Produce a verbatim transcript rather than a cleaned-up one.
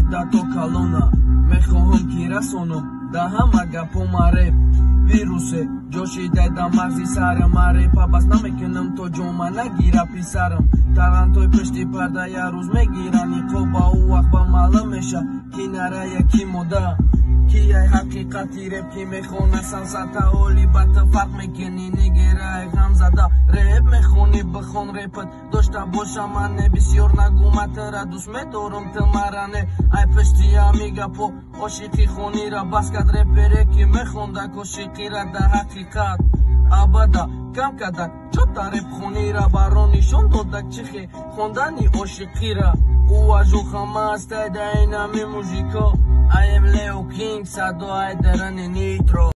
да то калона мехоҳам ки расонам да ҳама гапома реп вирусе ҷошида да мағзи сарам репа бас намекунам то ҷома нагира писарам талантҳои пешти парда як рӯз мегиранд ниқоба у вақт ба маълум меша ки нара яки мода ки ай ҳақиқати реп ки мехона сансата оли бата фарқ мекунӣ нигера ай ғамзада реп мехонӣ бихон репат дошта бошам мане бисёр нагуматара дӯст медорам тилмаране ай пешти ами гапо ошиқи хонира бас кад репере ки мехонда кошиқира да ҳақиқат абада кам кадак чота репхонира баро нишон додак чихе хондани ошиқира у ажухамастайда инами мужико I am Leo King, садо ай дарани нитро